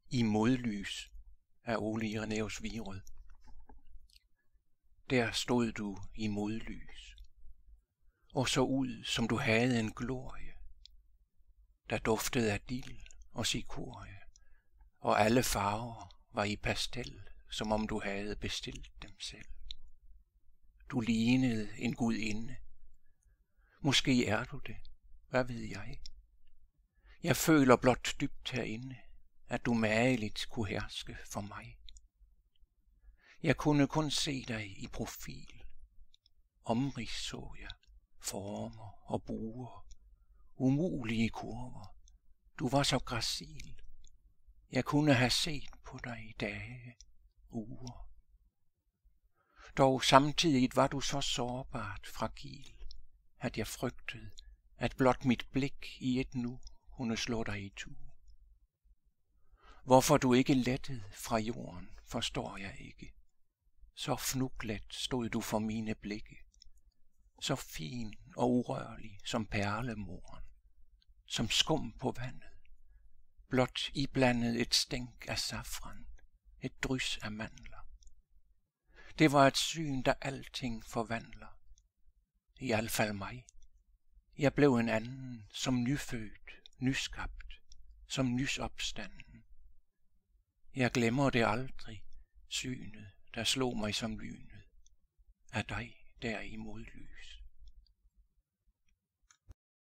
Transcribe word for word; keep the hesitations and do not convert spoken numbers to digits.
I modlys af Ole Irenæus Virød. Der stod du i modlys, og så ud, som du havde en glorie, der duftede af dild og cikorie, og alle farver var i pastel, som om du havde bestilt dem selv. Du lignede en gudinde. Måske er du det, hvad ved jeg? Jeg føler blot dybt herinde, at du mageligt kunne herske for mig. Jeg kunne kun se dig i profil. Omrids så jeg, former og buer, umulige kurver. Du var så gracil. Jeg kunne have set på dig dage, uger. Dog samtidig var du så sårbart fragil, at jeg frygtede, at blot mit blik i et nu kunne slå dig i tu. Hvorfor du ikke lettede fra jorden, forstår jeg ikke. Så fnuglet stod du for mine blikke, så fin og urørlig som perlemoren, som skum på vandet, blot iblandet et stænk af safran, et drys af mandler. Det var et syn, der alting forvandler, i al fald mig. Jeg blev en anden, som nyfødt, nyskabt, som nysopstanden. Jeg glemmer det aldrig, synet, der slog mig som lynet, af dig der i modlys.